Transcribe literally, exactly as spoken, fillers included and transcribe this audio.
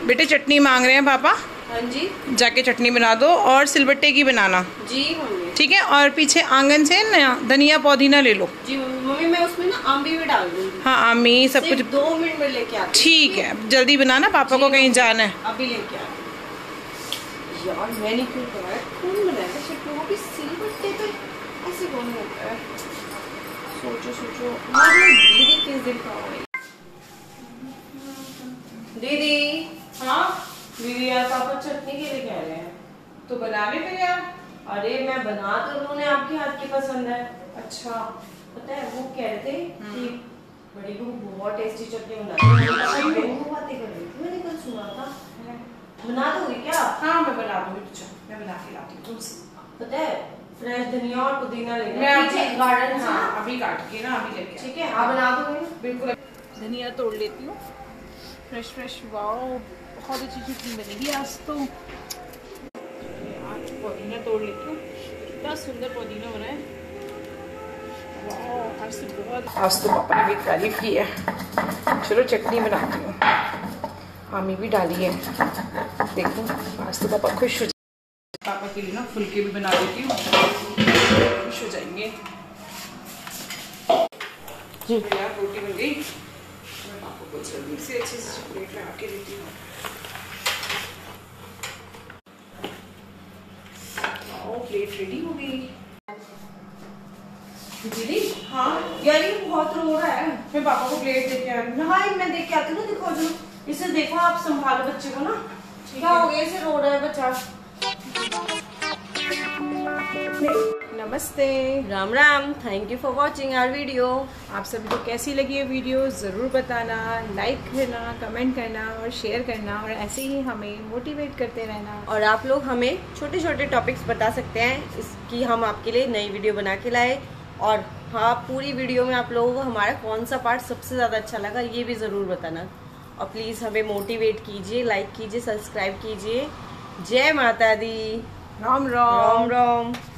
बेटे चटनी मांग रहे हैं पापा। हाँ जी, जाके चटनी बना दो और सिलबट्टे की बनाना। जी मम्मी। ठीक है, और पीछे आंगन से ना धनिया पुदीना ले लो। जी मम्मी, मैं उसमें ना आम्बी भी डाल दूंगी। हाँ आमी सब कुछ दो मिनट में लेके आती। ठीक है, जल्दी बनाना, पापा को कहीं जाना है। अभी लेके आती। यार मैंने क्यों कराया, कौन बनाएगा चटनी, वो भी सिलबट्टे पे, ऐसे कौन होता है? सोचो सोचो, दीदी किस दिन का होगा? दीदी। हाँ दीदी, यार पापा चटनी के लिए कह रहे हैं, तो बना ले फिर यार। अरे मैं बना तो उन्होंने आपके हाथ की पसंद है। अच्छा, पता है वो कह रहे थे कि बड़ी बहू बहुत टेस्टी चटनी बनाती है। वो बातें कर रही थी, मैंने कल सुना था। बना दोगे क्या? हाँ मैं बना दूंगी, मैं बना के लाती हूँ तुमसे। पता है फ्रेश धनिया और पुदीना लेना है, पीछे गार्डन से। हाँ अभी काट के ना अभी लेके। ठीक है, आप बना दोगे? बिल्कुल। धनिया तोड़ लेती हूँ, फ्रेश फ्रेश। वाओ बहुत अच्छी चटनी बनेगी आज तो। आज पुदीना तोड़ लेती हूँ, कितना सुंदर पुदीना बना है। वाह, आज तो बहुत, आज तो पापा ने भी तारीफ की है। चलो चटनी बनाती हूँ, आमी भी डाली है। देखो आज तो पापा खुश हो जाए। पापा के लिए ना फुलके भी बना देती हूँ, खुश हो जाएंगे। जी यार रोटी बन गई, मैं पापा को जल्दी से अच्छे से प्लेट में आके देती हूँ। प्लेट रेडी हो गई। दीदी। हाँ यार ये बहुत रो रहा है, मैं पापा को प्लेट देके आ रही हूँ। हाँ मैं देख के आती हूँ ना, दिखो जो इसे देखो, आप संभालो बच्चे को ना। क्या हो गया, इसे रो रहा है बच्चा। नमस्ते, Ram Ram, thank you for watching our video. आप सभी को कैसी लगी ये वीडियो ज़रूर बताना, लाइक करना, कमेंट करना और शेयर करना, और ऐसे ही हमें मोटिवेट करते रहना। और आप लोग हमें छोटे छोटे टॉपिक्स बता सकते हैं, इसकी हम आपके लिए नई वीडियो बना के लाए। और हाँ, पूरी वीडियो में आप लोगों को हमारा कौन सा पार्ट सबसे ज़्यादा अच्छा लगा ये भी ज़रूर बताना। और प्लीज़ हमें मोटिवेट कीजिए, लाइक कीजिए, सब्सक्राइब कीजिए। जय माता दी। राम राम राम राम।